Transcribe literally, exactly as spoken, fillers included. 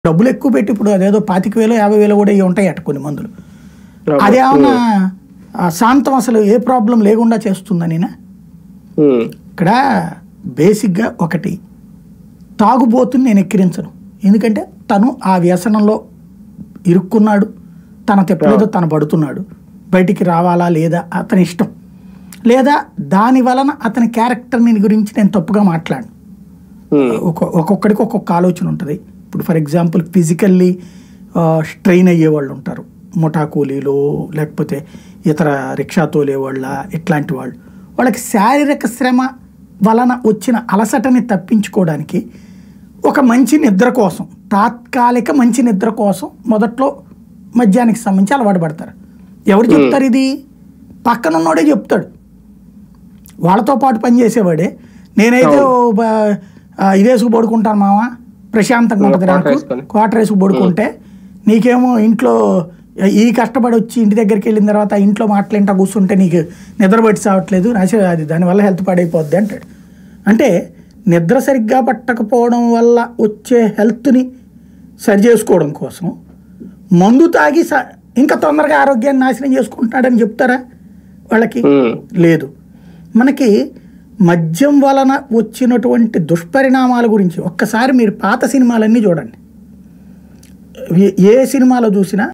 డబ్బులు ఎక్కువ పెట్టి ఇప్పుడు అదేదో పాతిక వేలు యాభై వేలు కూడా ఇవి ఉంటాయట కొన్ని మందులు. అదేమన్నా శాంతం అసలు ఏ ప్రాబ్లం లేకుండా చేస్తుందనినా? ఇక్కడ బేసిక్గా ఒకటి, తాగుబోతుని నేను ఎక్కిరించను. ఎందుకంటే తను ఆ వ్యసనంలో ఇరుక్కున్నాడు, తన తెప్పలేదో తను పడుతున్నాడు, బయటికి రావాలా లేదా అతని ఇష్టం. లేదా దాని వలన అతని క్యారెక్టర్ని గురించి నేను తప్పుగా మాట్లాడను. ఒక్కొక్కడికి ఒక్కొక్క ఆలోచన ఉంటుంది. ఇప్పుడు ఫర్ ఎగ్జాంపుల్ ఫిజికల్లీ స్ట్రెయిన్ అయ్యే వాళ్ళు ఉంటారు, ముఠా కూలీలు లేకపోతే ఇతర రిక్షా తోలేవాళ్ళ ఇట్లాంటి వాళ్ళు. వాళ్ళకి శారీరక శ్రమ వలన వచ్చిన అలసటని తప్పించుకోవడానికి ఒక మంచి నిద్ర కోసం, తాత్కాలిక మంచి నిద్ర కోసం మొదట్లో మద్యానికి సంబంధించి అలవాటు పడతారు. ఎవరు చెప్తారు ఇది? పక్కనున్నోడే చెప్తాడు. వాళ్ళతో పాటు పనిచేసేవాడే, నేనైతే ఇదేసుకు పడుకుంటాను మామ, ప్రశాంతంగా ఉంటుంది నాకు, క్వార్టర్ వేసుకు పడుకుంటే నీకేమో ఇంట్లో ఈ కష్టపడి వచ్చి ఇంటి దగ్గరికి వెళ్ళిన తర్వాత ఇంట్లో మాట్లాడింటా కూర్చుంటే నీకు నిద్ర పట్టి చావట్లేదు, నచ్చ అది దానివల్ల హెల్త్ పాడైపోద్ది అంటాడు. అంటే నిద్ర సరిగ్గా పట్టకపోవడం వల్ల వచ్చే హెల్త్ని సరి చేసుకోవడం కోసం మందు తాగి ఇంకా తొందరగా ఆరోగ్యాన్ని నాశనం చేసుకుంటున్నాడని చెప్తారా వాళ్ళకి? లేదు. మనకి మద్యం వలన వచ్చినటువంటి దుష్పరిణామాల గురించి ఒక్కసారి మీరు పాత సినిమాలన్నీ చూడండి. ఏ సినిమాలో చూసినా